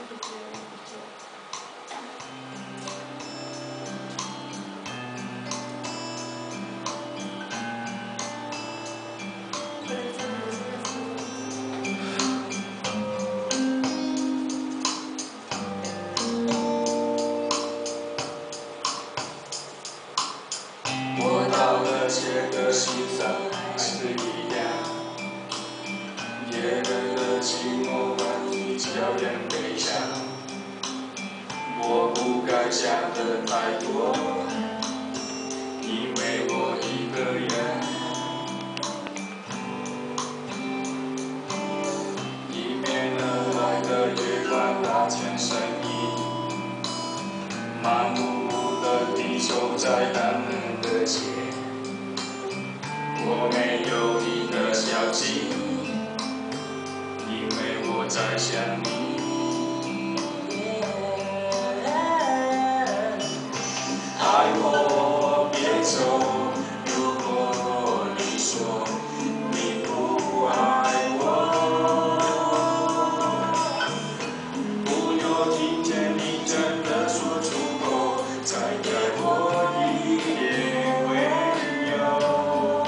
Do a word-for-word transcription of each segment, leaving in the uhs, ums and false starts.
我到了这个心上还是一样，夜人的寂寞伴你娇艳悲伤。我不该想的太多，因为我一个人。迎面而来的月光拉牵身影，漫无目的地走在寒冷的街。我没有你的消息，因为我在想你。爱我别走，如果你说你不爱我，不要听见你真的说出口，再给我一点温柔。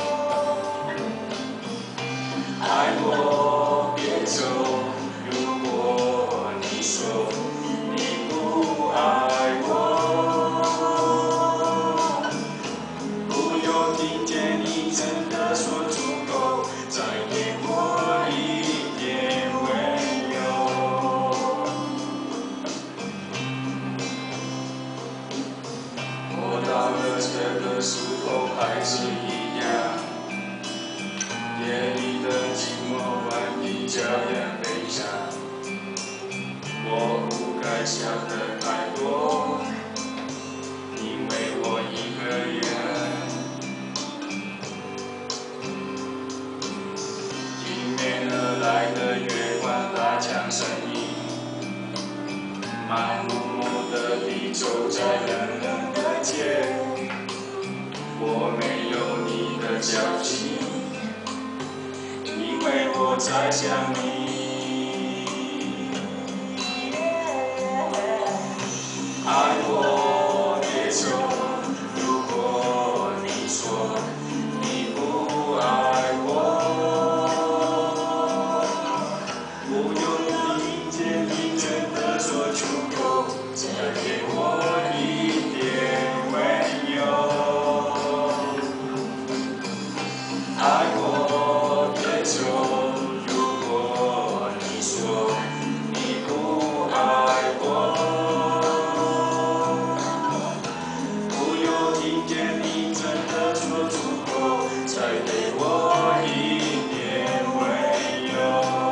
爱我别走，如果你说你不爱我，不用听见你真的说出口，再给我一点温柔。我到了这个时候还是一样，夜里的寂寞伴你娇艳悲伤。我不该想的太多，因为我一个人。迎面而来的月光拉长身影，漫无目的地走在冷冷的街。我没有你的消息，因为我在想你。爱我别走，如果你说你不爱我，不用听见你真的说出口，再给我一点温柔。爱我别走，如果你说你不爱我，不用听见你真的说出口，再给我一点温柔。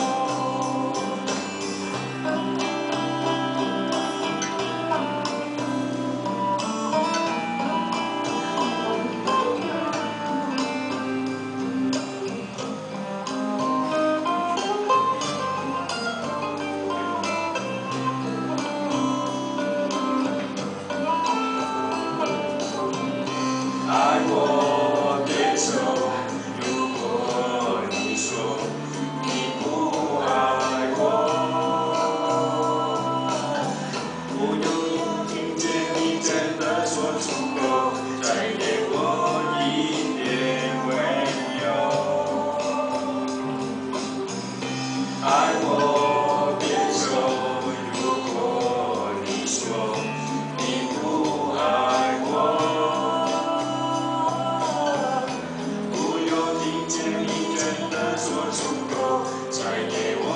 爱我别走，如果你说你不爱我，不用听见你真的说出口，再给我一点温柔。爱我别走，如果你说你不爱我，不用听见你真的说出口，再给我